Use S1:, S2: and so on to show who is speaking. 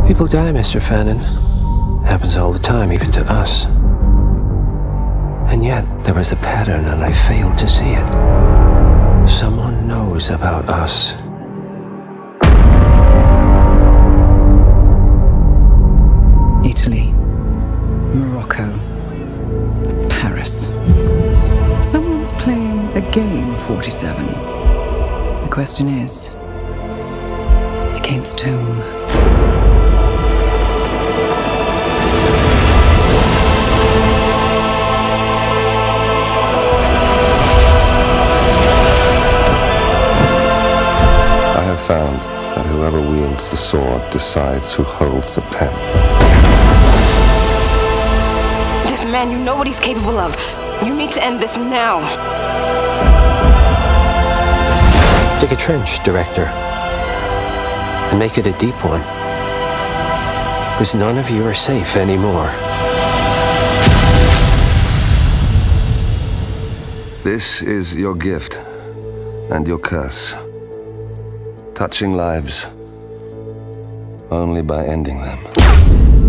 S1: People die, Mr. Fannin. Happens all the time, even to us. And yet, there was a pattern and I failed to see it. Someone knows about us.
S2: Italy, Morocco, Paris. Someone's playing a game, 47. The question is, against whom?
S3: I have found that whoever wields the sword decides who holds the pen.
S4: This man, you know what he's capable of. You need to end this now.
S1: Dig a trench, Director. And make it a deep one. Because none of you are safe anymore.
S3: This is your gift and your curse. Touching lives only by ending them.